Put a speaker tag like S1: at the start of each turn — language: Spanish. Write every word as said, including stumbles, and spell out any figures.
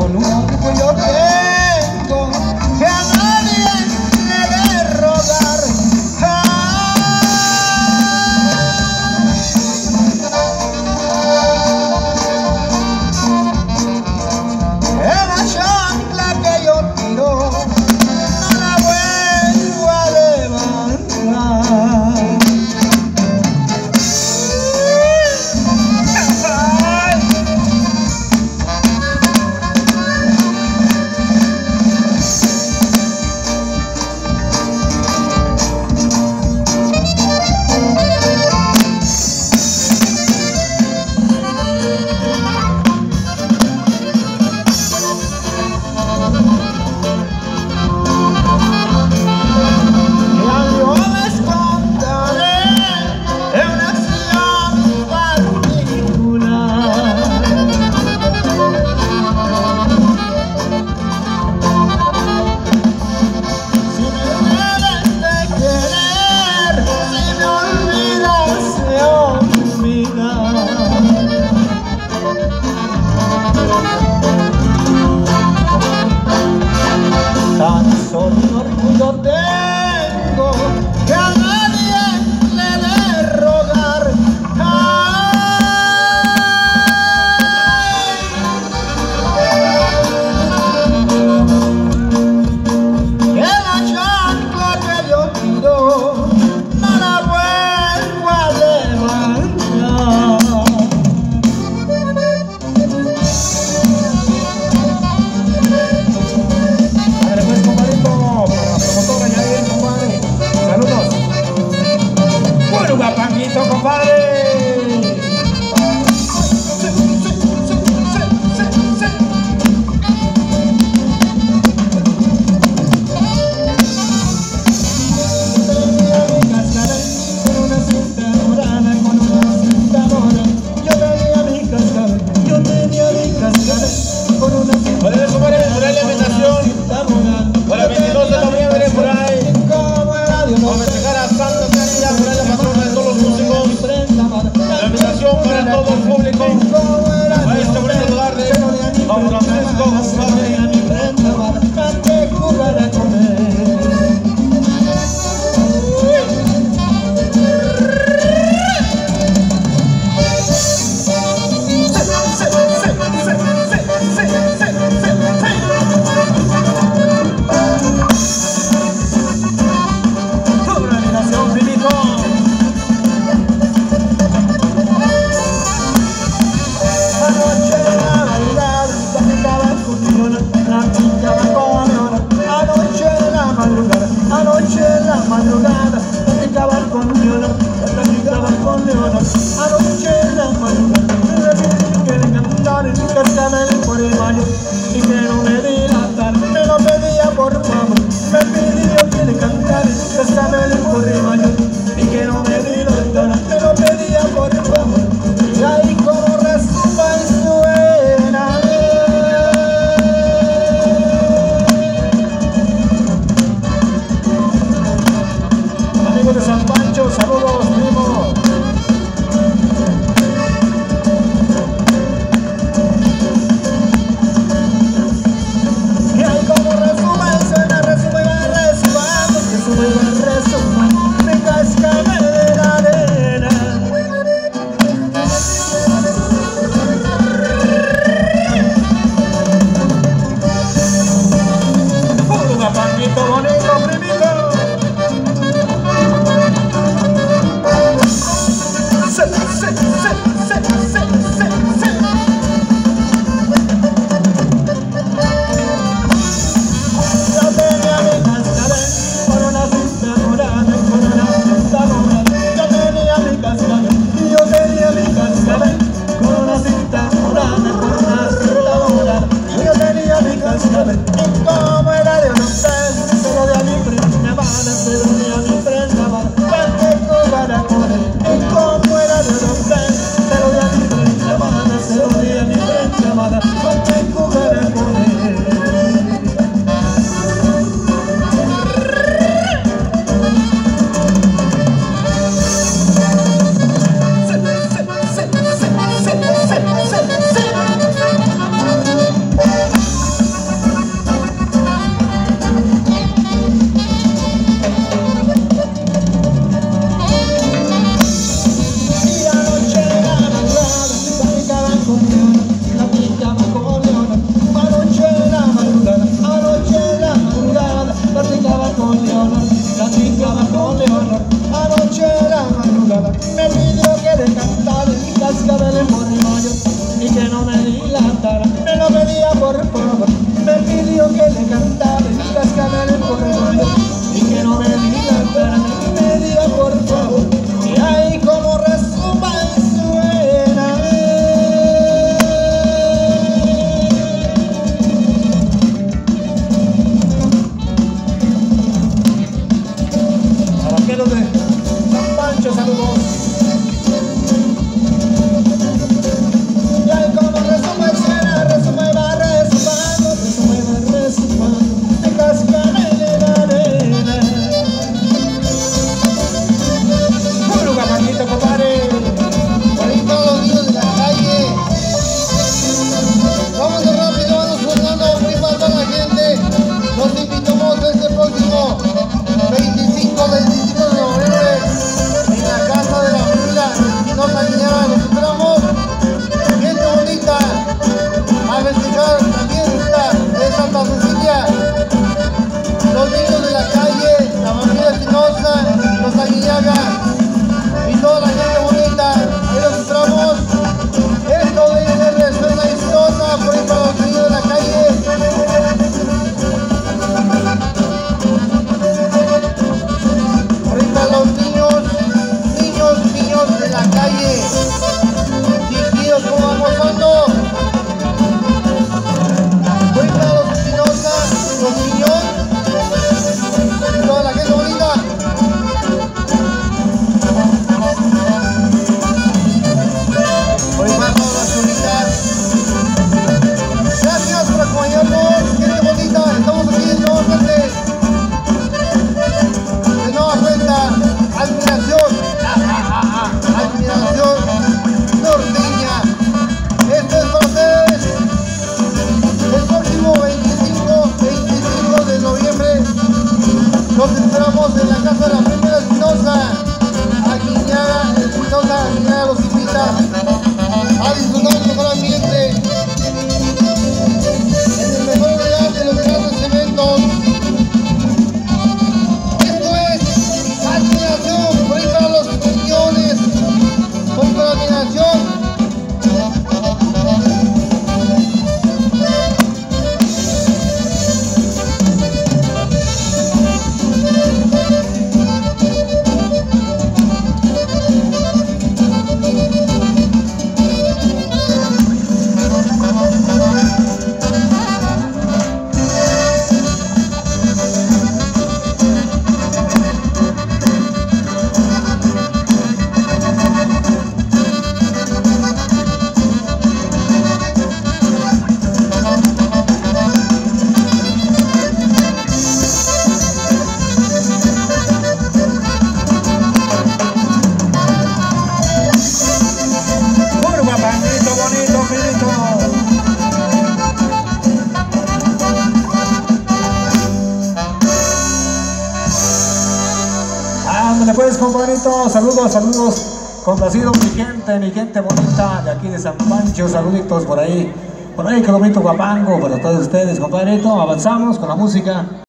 S1: con un orgullo tengo que a nadie le de rogar. En la chancla que yo tiro no la vuelvo a levantar. Tan solo un orgullo tengo que a nadie le de rogar. Que la chancla que yo tiro no la vuelvo a levantar. Guapanguito, compadre. Yo tenía mi cascabel, yo tenía mi cascabel con una cinta.
S2: Por eso, por eso, por la invitación. Para el veintidós de noviembre, por ahí. Vamos a festejar a Santa Teresa, por ahí la patrona de todos los músicos. La invitación para todo el público. A este bonito lugar de Don Francisco, compadre.
S1: Anoche en la madrugada, platicaba con Leona, platicaba con Leona. Anoche en la madrugada, me pedí que le cantara en mi cascabel por el baño y que no me dilatara, me lo pedía por favor. Me pidió que le cantara en mi cascabel por el baño y que no me dilatara, me lo pedía por favor. Y ahí como resuma y suena. De San Pancho, saludos, primo. dilatara, me lo pedía por favor, me pidió que le cantara en Cascabel por el mayo y que no me dilatara, me pedía por favor, y ahí como resuma y suena. Vaqueros de San Pancho, saludos. Y ahí como resuma y suena, resuma y va resumando, resuma y va resumando, de Cascabel en arena. Puro guapangito, compadre.
S2: Para todos los niños de la calle. Vámonos rápido, vamos sonando, prima a toda la gente. Los invitamos este próximo veinticinco, veinticinco de noviembre en la Casa de la Familia Espinosa Guiñaga. Los esperamos. Gente bonita, a festejar la fiesta de Santa Cecilia. Los niños de la calle, la familia Espinosa, los Aguiñaga y toda la gente bonita. Ahí los esperamos. Esto de R suena Espinosa, por ahí para los niños de la calle. Ahorita los niños, niños, niños de la calle, chiquillos como vamos ando. Ahorita los Espinosa, los niños, y toda la gente bonita. Por ahí van todas las cholitas. Gracias por acompañarnos, gente bonita. Estamos aquí nuevamente. De nueva cuenta, admiración, admiración norteña. Esto es para ustedes. El próximo veinticinco, veinticinco de noviembre los esperamos en la Casa de la Primera Espinosa. Aguiñaga, Espinosa Aguiñaga los invita a disfrutar del mejor ambiente, en el mejor lugar de los grandes eventos. Admiración, por ahí para los millones, por la admiración.
S1: Pues compadrito, saludos, saludos, complacido mi gente, mi gente bonita de aquí de San Pancho, saluditos por ahí, por ahí, que bonito guapango para todos ustedes, compadrito, avanzamos con la música.